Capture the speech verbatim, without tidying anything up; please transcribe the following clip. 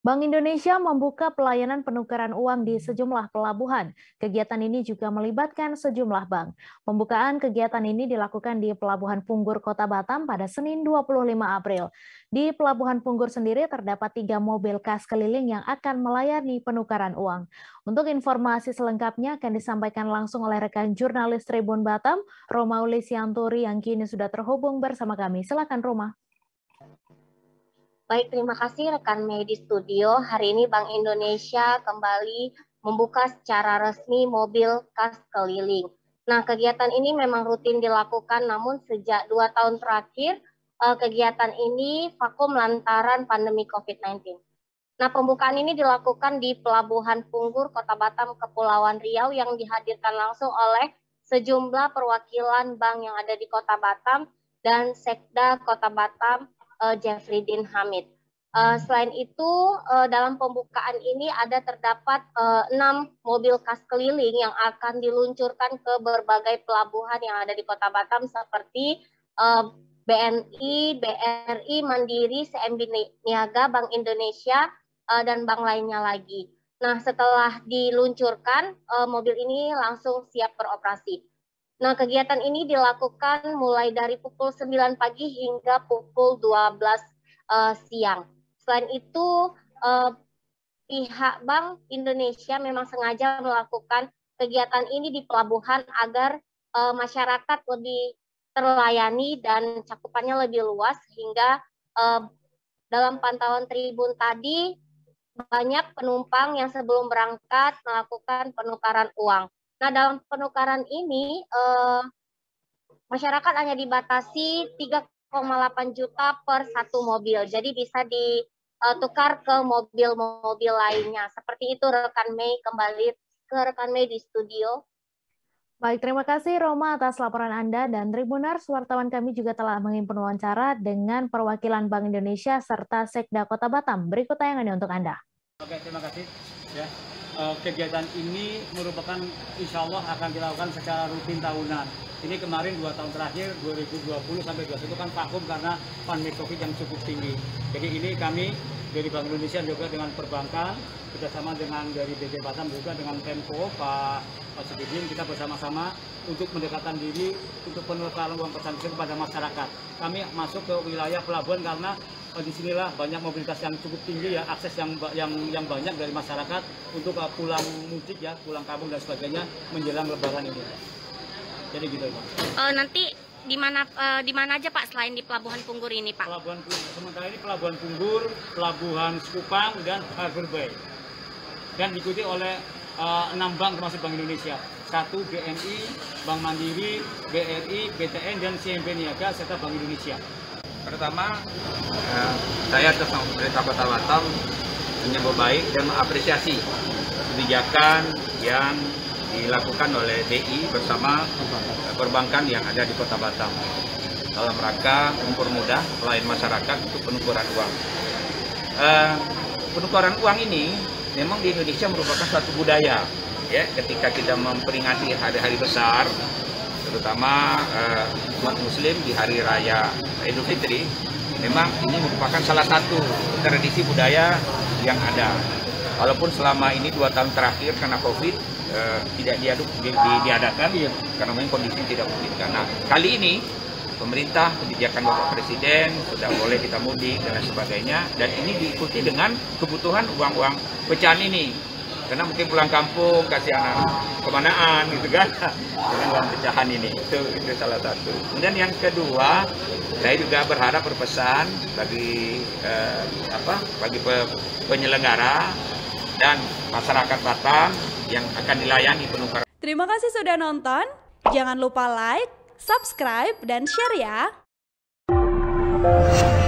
Bank Indonesia membuka pelayanan penukaran uang di sejumlah pelabuhan. Kegiatan ini juga melibatkan sejumlah bank. Pembukaan kegiatan ini dilakukan di Pelabuhan Punggur Kota Batam pada Senin dua puluh lima April. Di Pelabuhan Punggur sendiri terdapat tiga mobil kas keliling yang akan melayani penukaran uang. Untuk informasi selengkapnya akan disampaikan langsung oleh rekan jurnalis Tribun Batam, Roma Ulisianturi yang kini sudah terhubung bersama kami. Silakan Roma. Baik, terima kasih rekan Mei di studio. Hari ini Bank Indonesia kembali membuka secara resmi mobil kas keliling. Nah, kegiatan ini memang rutin dilakukan, namun sejak dua tahun terakhir, kegiatan ini vakum lantaran pandemi covid sembilan belas. Nah, pembukaan ini dilakukan di Pelabuhan Punggur Kota Batam, Kepulauan Riau yang dihadirkan langsung oleh sejumlah perwakilan bank yang ada di Kota Batam dan Sekda Kota Batam, Jeffrydin Hamid. Uh, selain itu, uh, dalam pembukaan ini ada terdapat uh, enam mobil kas keliling yang akan diluncurkan ke berbagai pelabuhan yang ada di Kota Batam seperti uh, B N I, B R I, Mandiri, C M B Niaga, Bank Indonesia, uh, dan bank lainnya lagi. Nah, setelah diluncurkan, uh, mobil ini langsung siap beroperasi. Nah, kegiatan ini dilakukan mulai dari pukul sembilan pagi hingga pukul dua belas uh, siang. Selain itu, uh, pihak Bank Indonesia memang sengaja melakukan kegiatan ini di pelabuhan agar uh, masyarakat lebih terlayani dan cakupannya lebih luas, hingga uh, dalam pantauan Tribun tadi banyak penumpang yang sebelum berangkat melakukan penukaran uang. Nah, dalam penukaran ini, eh, masyarakat hanya dibatasi tiga koma delapan juta per satu mobil. Jadi bisa ditukar ke mobil-mobil lainnya. Seperti itu rekan Mei, kembali ke rekan Mei di studio. Baik, terima kasih Roma atas laporan Anda, dan Tribuners, wartawan kami juga telah menghimpun wawancara dengan perwakilan Bank Indonesia serta Sekda Kota Batam. Berikut tayangannya untuk Anda. Oke, terima kasih. Ya. Kegiatan ini merupakan insya Allah akan dilakukan secara rutin tahunan. Ini kemarin dua tahun terakhir dua ribu dua puluh sampai dua puluh satu kan vakum karena pandemi Covid yang cukup tinggi. Jadi ini kami dari Bank Indonesia juga dengan perbankan, bersama dengan dari B P Batam juga dengan Pemko Pak Pak Sudin, kita bersama-sama untuk mendekatkan diri untuk penukaran uang pecahan kepada masyarakat. Kami masuk ke wilayah pelabuhan karena di sinilah banyak mobilitas yang cukup tinggi ya, akses yang yang yang banyak dari masyarakat untuk uh, pulang mudik ya, pulang kampung dan sebagainya menjelang Lebaran ini. Jadi gitu Pak. Uh, nanti di mana uh, di mana aja Pak selain di Pelabuhan Punggur ini Pak? Pelabuhan sementara ini Pelabuhan Punggur, Pelabuhan Sekupang dan Harbor Bay. Dan diikuti oleh uh, enam bank termasuk Bank Indonesia. Satu B N I, Bank Mandiri, B R I, B T N dan C M B Niaga serta Bank Indonesia. Pertama, eh, saya atas nama pemerintah Kota Batam menyambut baik dan mengapresiasi kebijakan yang dilakukan oleh B I bersama perbankan yang ada di Kota Batam dalam rangka mempermudah pelayanan masyarakat untuk penukaran uang. Eh, penukaran uang ini memang di Indonesia merupakan suatu budaya, ya. Ketika kita memperingati hari-hari besar, terutama uh, umat Muslim di Hari Raya Idul Fitri, memang ini merupakan salah satu tradisi budaya yang ada. Walaupun selama ini dua tahun terakhir karena Covid uh, tidak diaduk, di, di, diadakan, ya, karena memang kondisi tidak memungkinkan. Nah, kali ini pemerintah, kebijakan Bapak Presiden sudah boleh kita mudik dan lain sebagainya, dan ini diikuti dengan kebutuhan uang-uang pecahan ini. Karena mungkin pulang kampung, kasih anak kemanaan gitu kan, dengan uang pecahan ini, itu, itu salah satu. Kemudian yang kedua, saya juga berharap berpesan bagi eh, apa, bagi pe, penyelenggara dan masyarakat Batam yang akan dilayani penukaran. Terima kasih sudah nonton, jangan lupa like, subscribe, dan share ya.